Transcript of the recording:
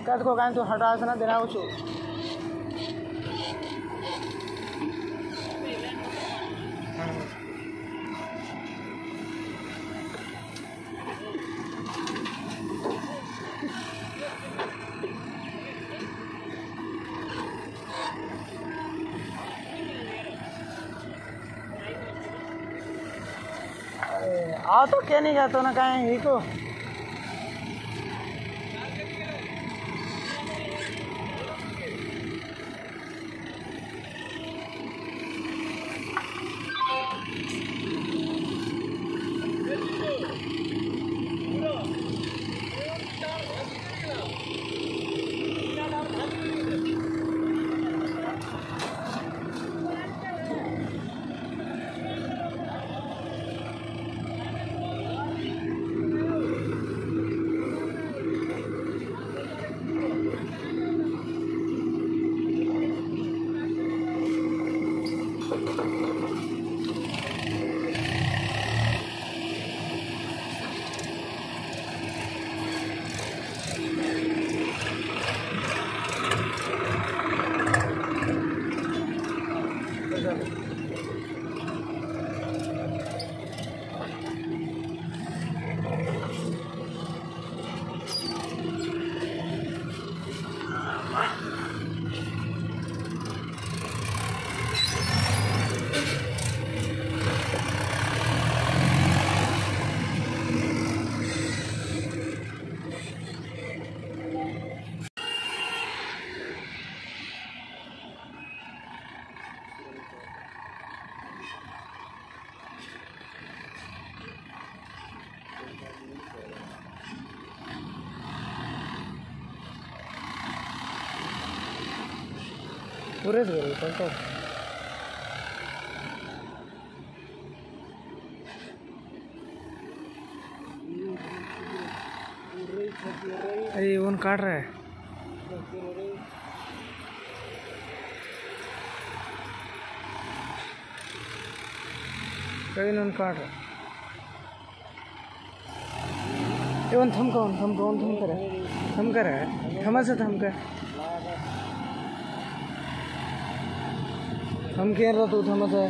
को कहीं तू हटा ना देना हो आ तो क्या नहीं जाता ना कहीं ही को पूरे तो अरे वन काट रहा है कहीं वन काट रहा है वन थम करे थमा से थम कर हम कह रहा तू थमा से